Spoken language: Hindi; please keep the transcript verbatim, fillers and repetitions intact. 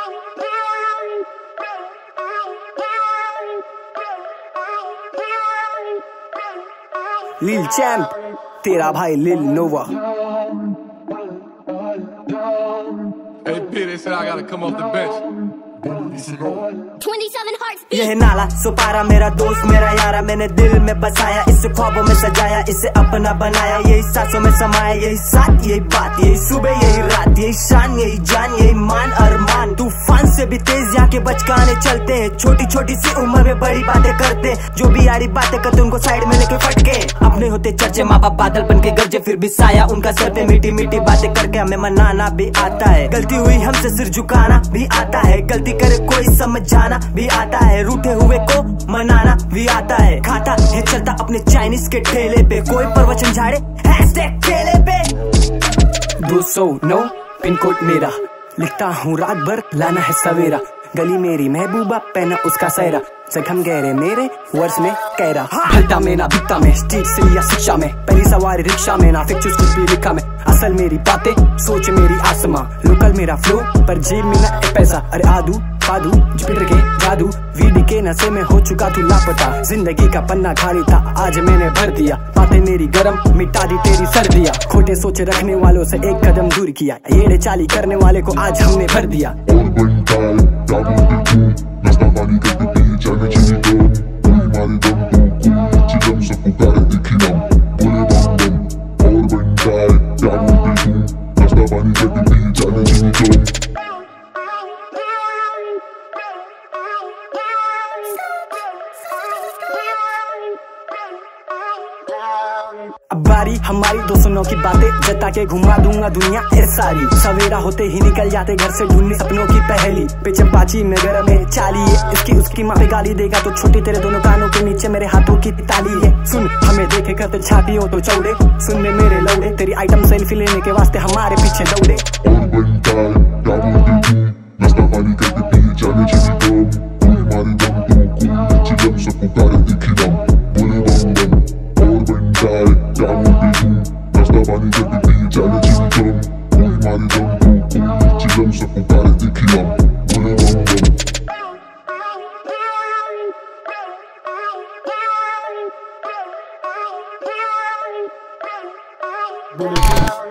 लिल चैम्प, तेरा भाई लिल नोवा। Hey P, they said I gotta come off the bench. यह नाला सुपारा मेरा दोस्त मेरा यारा, मैंने दिल में बसाया, इसे ख्वाबों में सजाया, इसे अपना बनाया, यही सांसों में समाया, यही साथ यही बात, यही सुबह यही रात, यही शान यही जान, यही मान अरमान। तूफान से भी तेज यहाँ के बचकाने चलते हैं, छोटी छोटी सी उम्र में बड़ी बातें करते, जो भी यारी बातें करते उनको साइड में लेके फटके। अपने होते चर्चे माँ बाप बादल बन के गरजे, फिर भी साया उनका सर पे, मीठी मीठी बातें करके हमें मनाना भी आता है, गलती हुई हमसे सिर झुकाना भी आता है, गलती करे कोई समझाना भी आता है, रूठे हुए को मनाना भी आता है, खाता है चलता अपने चाइनीज के ठेले पे, कोई प्रवचन झाड़े हैशटैग ठेले पे। दो सौ नौ पिन कोड मेरा, लिखता हूँ रात भर लाना है सवेरा, गली मेरी महबूबा पहना उसका सहरा, जख्म गहरे मेरे वर्ष में कहरा, भलता में ना भिक्ता में, स्ट्रीट से लिया शिक्षा में, पहली सवारी रिक्शा में ना फिक्चर्स कुछ भी लिखा में, असल मेरी बातें सोच मेरी आसमां, लोकल मेरा फ्लो पर जेब में ना एक पैसा, अरे आदू पादू जुपिटर के जादू, वीडी के नशे में हो चुका तू लापता, जिंदगी का पन्ना खाली था आज मैंने भर दिया, बातें मेरी गरम मिटा दी तेरी सर्दियां, खोटे सोचे रखने वालों से एक कदम दूर किया, येड़े चाली करने वाले को आज हमने भर दिया। अब बारी हमारी दो सौ नौ की बातें जता के घुमा दूंगा दुनिया ए सारी, सवेरा होते ही निकल जाते घर से ढूंढने सपनों की पहली, पिचम पाची में गरम है चाली है, इसकी उसकी माँ पे गाली देगा तो छोटी तेरे दोनों कानों के नीचे मेरे हाथों की ताली है, सुन हमें देखे करते छाती हो तो चौड़े, सुनने मेरे लौड़े, तेरी आइटम सेल्फी लेने के वास्ते हमारे पीछे दौड़े। Bulletproof.